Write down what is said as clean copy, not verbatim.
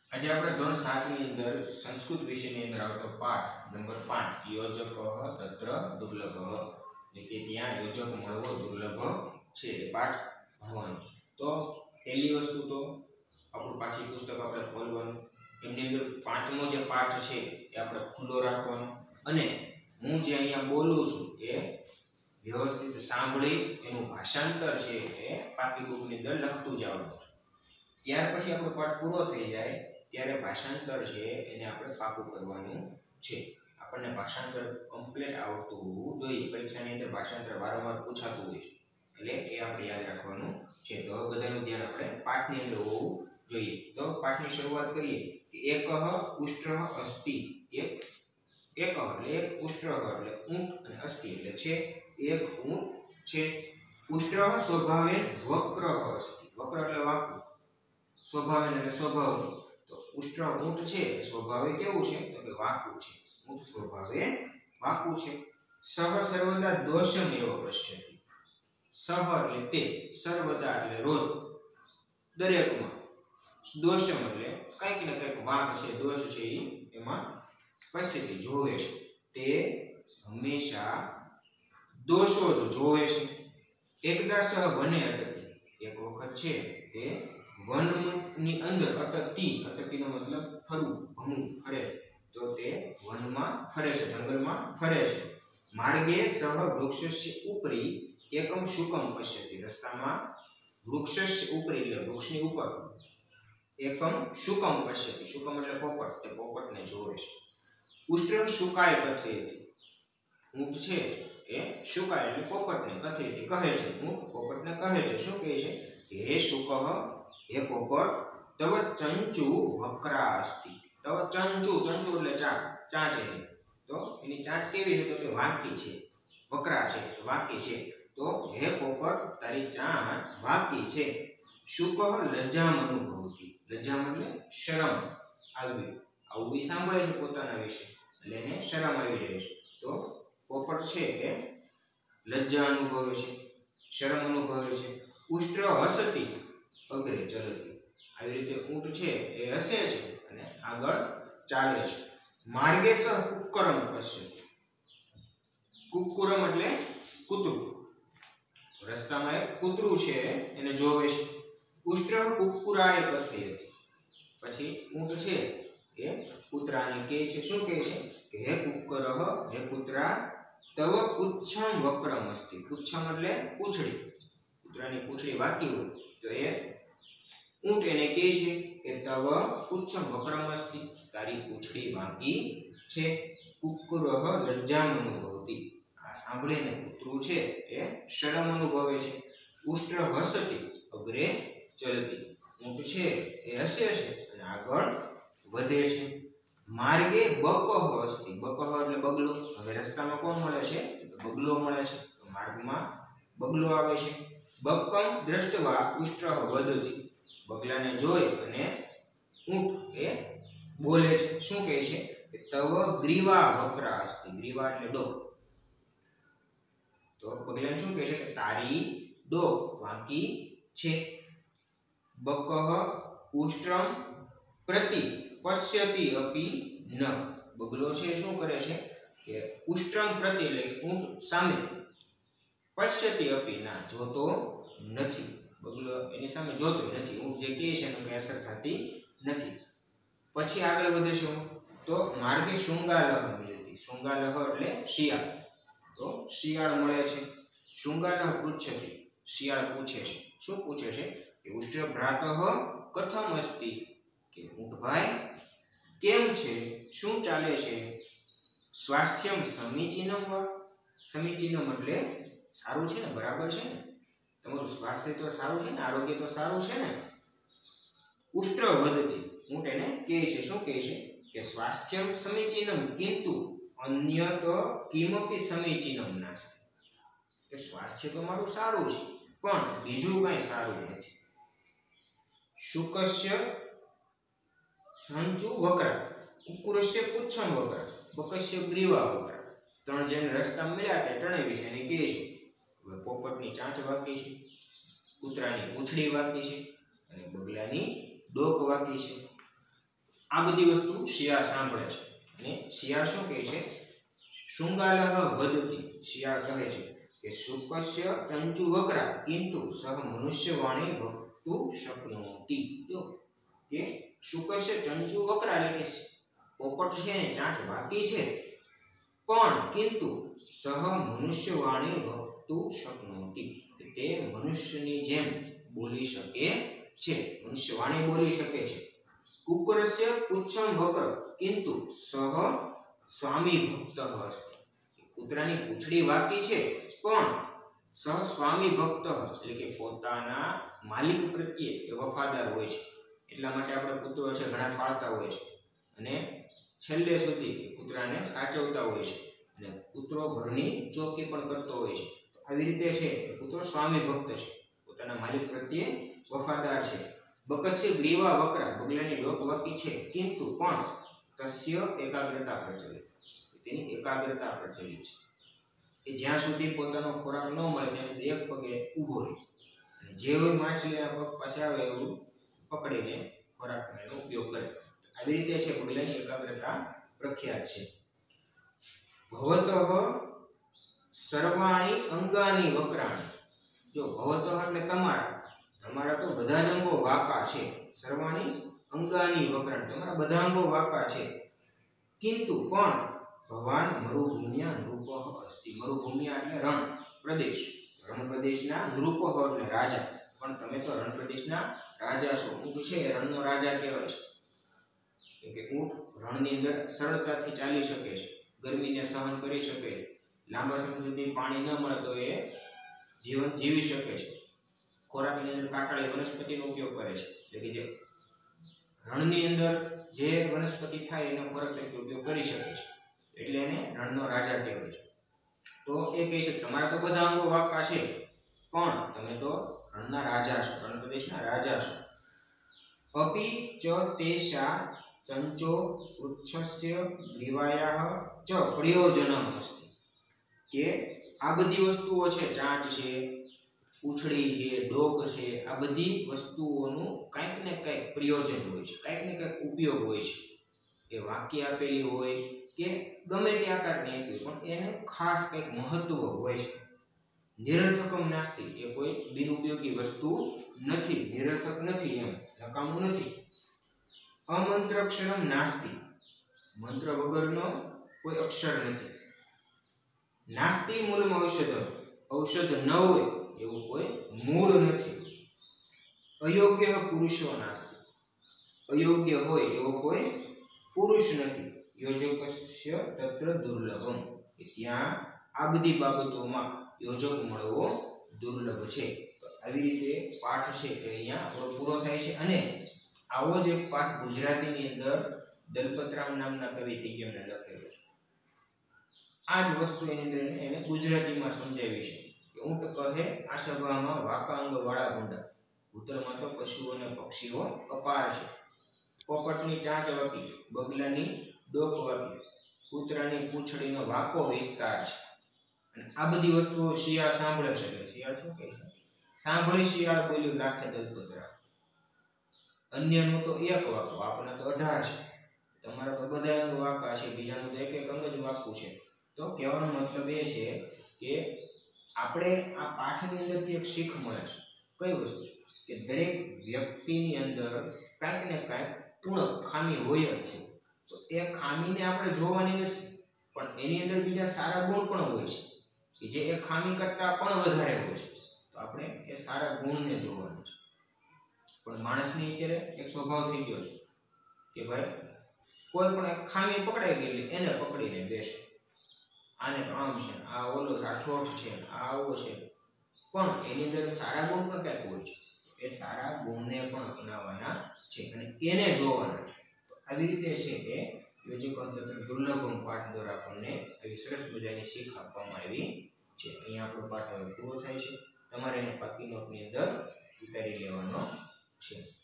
આજે આપણે ધોરણ 7 ની અંદર સંસ્કૃત વિષયની અંદર આવતો પાઠ નંબર 5 યોજક તત્ર દુર્લભ એટલે કે ત્યાં યોજક મળવો દુર્લભ છે એ પાઠ ભણવાનો છે। તો પહેલી વસ્તુ તો આપણું પાઠ્યપુસ્તક આપણે ખોલવાનું, એમની અંદર પાંચમો જે પાઠ છે એ આપણે ખુલ્લો રાખવાનો અને હું જે અહીંયા બોલું છું એ વ્યવસ્થિત સાંભળી એનું ભાષાંતર છે એ પાકી બુકની અંદર લખતું જવાનું છે। ત્યાર પછી આપણો પાઠ પૂરો થઈ જાય ત્યારે ભાષાંતર છે એને આપણે પાકું કરવાનું છે। આપણને ભાષાંતર કમ્પ્લીટ આવડતું હોવું જોઈએ। પરીક્ષાની અંદર ભાષાંતર વારંવાર પૂછાતું હોય છે એટલે એ આપણે યાદ રાખવાનું છે। તો હવે બધાનું ધ્યાન આપણે પાઠની અંદર હોવું જોઈએ। તો પાઠની શરૂઆત કરીએ કે એકઃ ઉષ્ટ્રઃ અસ્તિ। એક એટલે એક, ઉષ્ટ્રઃ એટલે ઊંટ અને અસ્તિ એટલે છે, એક ઊંટ છે। ઉષ્ટ્રઃ સ્વભાવે વક્રઃ અસ્તિ। વક્ર એટલે વાંકું, સ્વભાવે એટલે સ્વભાવથી। તો ઉષ્ટ્ર ઊંટ છે એ સ્વભાવે કેવું છે તો કે વાંકું છે, ઊંટ સ્વભાવે વાંકું છે। સહ સર્વદા દોષમ એવ પશ્યતિ। સહ એટલે તે, સર્વદા એટલે રોજ, દરેકમાં, દોષમ એટલે કંઈક ને કંઈક વાંક છે, દોષ છે એમાં પશ્યતિ જોવે છે, તે હંમેશા દોષો જ જોવે છે। એકદા સહ વને અટતિ। એક વખત છે તે વનની અંદર અટકતી, અટકતીનો મતલબ ફરવું, ભમવું, ફરે, તો તે વનમાં ફરે છે, જંગલમાં ફરે છે। માર્ગે સહ વૃક્ષસ્ય ઉપરી એકમ શુકમ પશ્યતિ। રસ્તામાં વૃક્ષસ્ય ઉપરી એટલે વૃક્ષની ઉપર એકમ શુકમ પશ્યતિ। શુકમ એટલે પોપટ, તે પોપટને જોવે છે। ઉષ્ટ્ર શુકાય કથયતિ। ઊંટ છે એ શુકાય એટલે પોપટને, કથયતિ કહે છે, ઊંટ પોપટને કહે છે, શું કહે છે? હે શુકઃ, હે પોપટ, તવ ચંચુ વક્રા અસ્તિ। તવ ચંચુ, ચંચુ એટલે ચાંચ છે, તો એની ચાંચ કેવી છે તો કે વાંકી છે, વક્રા છે, વાંકી છે। તો હે પોપટ, તારી ચાંચ વાંકી છે। શુકઃ લજ્જામ અનુભવતિ। લજ્જામ એટલે શરમ આવી, આવું બી સાંભળે છે પોતાના વિશે એટલે એને શરમ આવી જાય છે। તો પોપટ છે એ લજ્જા અનુભવે છે, શરમ અનુભવે છે। ઉષ્ટ્ર હસતિ અગ્રે ચલતિ। આવી રીતે ઊંટ છે એ હસે છે અને આગળ ચાલે છે। માર્ગે સહ કુક્કરમ પશ્યતિ। કુક્કુરમ એટલે કૂતરું, રસ્તામાં એક કૂતરું છે એને જોવે છે। ઉષ્ટ્ર કુક્કુરાય કથયતિ। પછી ઊંટ છે એ કૂતરાને કહે છે, શું કહે છે કે હે કુક્કરઃ, હે કૂતરા, તવ પુચ્છમ વક્રમ અસ્તિ। પુચ્છમ એટલે પૂંછડી, કૂતરાની પૂંછડી વાંકી હોય તો એ ઊંટ એને કહે છે કે તવ પુચ્છમ વક્રમ અસ્તિ, તારી પૂંછડી વાંકી છે। કુક્કુરઃ લજ્જામ અનુભવતિ। આ સાંભળીને કૂતરું છે એ શરમ અનુભવે છે। ઉષ્ટ્ર હસતિ અગ્રે ચલતિ। ઊંટ છે એ હસે છે અને આગળ વધે છે। માર્ગે બકઃ અસ્તિ। બકઃ એટલે બગલો। હવે રસ્તામાં કોણ મળે છે? બગલો મળે છે, માર્ગમાં બગલો આવે છે। બકં દ્રષ્ટવા ઉષ્ટ્ર વદતિ। બગલાને જોઈ અને ઊંટ એ બોલે છે, શું કહે છે કે તવ ગ્રીવા વક્રા અસ્તિ। ગ્રીવા એટલે ડોક, તો બગલાને શું કહે છે કે તારી ડોક વાંકી છે। બકઃ ઉષ્ટ્રમ પ્રતિ પશ્યતિ અપી ન। બગલો છે શું કરે છે કે ઉષ્ટ્રમ પ્રતિ એટલે કે ઊંટ સામે, પશ્યતિ અપી ના જોતો નથી, બગલો એની સામે જોતો નથી, ઊંટ જે કહે છે એનો કઈ અસર થતી નથી। પછી આગળ વધે છે તો માર્ગે શૃંગાલહ મિલતિ। શૃંગાલહ એટલે શિયાળ, તો શિયાળ મળે છે। શૃંગાલહ પૃચ્છતિ। શિયાળ પૂછે છે, શું પૂછે છે કે ઉષ્ટ્ર ભ્રાતઃ કથમ અસ્તિ। કે ઊંટભાઈ કેમ છે, શું ચાલે છે? સ્વાસ્થ્યમ સમીચીનમ વા। સમીચીનમ એટલે સારું છે ને, બરાબર છે ને, તમારું સ્વાસ્થ્ય તો સારું છે ને, આરોગ્ય તો સારું છે ને? ઉષ્ટ્ર વદતિ। ઊંટ એને કહે છે, શું કહે છે કે સ્વાસ્થ્યમ સમીચીનમ કિંતુ અન્યત કિમપી સમીચીનમ નાસ્તિ। કે સ્વાસ્થ્ય તો મારું સારું છે પણ બીજું કઈ સારું નથી। શુકસ્ય સંચુ વક્રા, કુક્કુરસ્ય પુચ્છમ વક્રા, બકસ્ય ગ્રીવા વક્રા। ત્રણ જેને રસ્તા મળ્યા તે ત્રણેય વિશે એને કહે છે। હવે પોપટની ચાંચ વાંકી છે, કૂતરાની પૂંછડી વાંકી છે અને બગલાની ડોક વાંકી છે। આ બધી વસ્તુ શિયાળ સાંભળે છે અને શિયાળ શું કહે છે? શૃંગાલહ વદતિ. શિયાળ કહે છે કે શુકસ્ય ચંચુ વક્રા કિંતુ સહ મનુષ્યવાણી વક્તુ શક્નોતિ. જો કે શુકસ્ય ચંચુ વક્રા એટલે કે પોપટ છે ને ચાંચ વાકી છે, પણ કિંતુ સહ મનુષ્યવાણી વક્તુ શક્નોતિ. તે મનુષ્યની જેમ બોલી શકે છે, મનુષ્યવાણી બોલી શકે છે. કુકરસ્ય પુચ્છમ વક્ર કિંતુ સહ સ્વામી ભક્ત અસ્તિ. કૂતરાની પૂંછડી વાકી છે પણ સહ સ્વામી ભક્ત એટલે કે પોતાના માલિક પ્રત્યે એ વફાદાર હોય છે. એટલા માટે આપણે કૂતરો છે ઘણા પાળતા હોય છે અને છેલ્લે સુધી કૂતરાને સાચવતા હોય છે અને કૂતરો ઘરની ચોકી પણ કરતો હોય છે. આવી રીતે છે કૂતરો સ્વામી ભક્ત છે, પોતાના માલિક પ્રત્યે વફાદાર છે. બકસ્ય ગ્રીવા વક્રા. બગલાની ડોક વાકી છે કિંતુ પણ તસ્ય એકાગ્રતા પ્રચલિત. તેની એકાગ્રતા પ્રચલિત છે કે જ્યાં સુધી પોતાનો ખોરાક ન મળે ત્યાં સુધી એક પગે ઊભો રહે અને જે હોય માછલીના પગ પાસે આવે એવું પકડીને ખોરાકનો એનો ઉપયોગ કરે. આવી રીતે છે બગલાની એકાગ્રતા પ્રખ્યાત છે. ભવતઃ સર્વાણી અંગાની વક્રાણી. જો ભવતઃ એટલે તમારા તો બધા જ અંગો વાકા છે. સર્વાણી અંગાની વક્રાણી, તમારા બધા અંગો વાકા છે. કિંતુ પણ ભવાન મરુભૂમ્યા નૃપઃ અસ્તિ. મરુભૂમ્યા એટલે રણ પ્રદેશ, રણ પ્રદેશના નૃપઃ એટલે રાજા. પણ તમે તો રણ પ્રદેશના રાજા છો. ઊંટ છે રણનો રાજા કહેવાય છે, કેમ કે ઊંટ રણની અંદર સરળતાથી ચાલી શકે છે, ગરમીને સહન કરી શકે છે, લાંબા સમય સુધી પાણી ન મળે તો એ જીવન જીવી શકે છે. ખોરાકની અંદર કાંટાળી વનસ્પતિનો ઉપયોગ કરે છે, એટલે કે જે રણની અંદર જે વનસ્પતિ થાય એનો ખોરાક તરીકે ઉપયોગ કરી શકે છે, એટલે એને રણનો રાજા કહેવાય છે. તો એ કહે છે તમારા તો બધા અંગો વાકા છે પણ તમે તો રણના રાજા છો, રણ પ્રદેશના રાજા છો. અપી ચ તેષા ચંચો પૃચ્છસ્ય ગ્રીવાયાઃ ચ પ્રયોજનમ અસ્તિ. કે આ બધી વસ્તુઓ છે, ચાંચ છે, પૂંછડી છે, ડોક છે, આ બધી વસ્તુઓનું કંઈક ને કંઈક પ્રયોજન હોય છે, કંઈક ને કંઈક ઉપયોગ હોય છે. એ વાક્ય આપેલી હોય કે ગમે તે આકારની આપી હોય પણ એને ખાસ કંઈક મહત્વ હોય છે. નિરર્થકમ નાસ્તિ. એ કોઈ બિનઉપયોગી વસ્તુ નથી, નિરર્થક નથી, એમ નકામું નથી. અમંત્રક્ષરમ નાસ્તિ. મંત્ર વગરનો કોઈ અક્ષર નથી. નાસ્તિ મૂલમ ઔષધમ. ઔષધ ન હોય એવું કોઈ મૂળ નથી. અયોગ્ય પુરુષો નાસ્તિ. અયોગ્ય હોય એવો કોઈ પુરુષ નથી. યોજકસ્ય તત્ર દુર્લભમ. ત્યાં આ બધી બાબતોમાં યોજક મળવો દુર્લભ છે. આવી રીતે પાઠ છે એ અહીંયા આપણો પૂરો થાય છે. અને આવો જ એક પાઠ ગુજરાતીની અંદર દલપતરામ નામના કવિ થઈ ગયા એમણે લખેલો છે. આ જ વસ્તુ એની અંદર એને ગુજરાતીમાં સમજાવી છે કે ઊંટ કહે આ સભામાં વાકા અંગ વાળા ગુંડા. ભૂતળમાં તો પશુઓ અને પક્ષીઓ અપાર છે. પોપટની ચાંચ વાકી, બગલાની ડોક વાકી, કૂતરાની પૂંછડીનો વાકો વિસ્તાર છે. અને આ બધી વસ્તુઓ શિયાળ સાંભળે છે. એટલે શિયાળ શું કહે છે? સાંભળી શિયાળ બોલ્યું રાખે દલપતરામ. અન્યનું તો એક વાકો, આપણા તો 18 છે. તમારા તો બધા અંગ વાકા છે, બીજાનું તો એક એક અંગ જ વાકું છે. તો કહેવાનો મતલબ એ છે કે આપણે આ પાઠની અંદરથી એક શીખ મળે છે. કઈ વસ્તુ? કે દરેક વ્યક્તિની અંદર કાંઈક ને કાંઈક ઉણપ, ખામી હોય જ છે. તો એ ખામીને આપણે જોવાની નથી, પણ એની અંદર બીજા સારા ગુણ પણ હોય છે કે જે એ ખામી કરતાં પણ વધારે હોય છે. તો આપણે એ સારા ગુણને જોવાનું છે. પણ માણસની અત્યારે એક સ્વભાવ થઈ ગયો છે કે ભાઈ કોઈ પણ એક ખામી પકડાઈ ગયેલી એને પકડીને બેસે. આને તો આમ છે, આ ઓલો ઠોઠ છે, આ આવો છે, પણ એની અંદર સારા ગુણ પણ કંઈક હોય છે. એ સારા ગુણને પણ અપનાવવાના છે અને એને જોવાના છે. તો આવી રીતે છે કે યોજકો તત્ર દુર્લભમ પાઠ દ્વારા આપણને આવી સરસ મજાની શીખ આપવામાં આવી છે. અહીંયા આપણો પાઠ હવે પૂરો થાય છે. તમારે એને પાકી નોટની અંદર ઉતારી લેવાનો છે.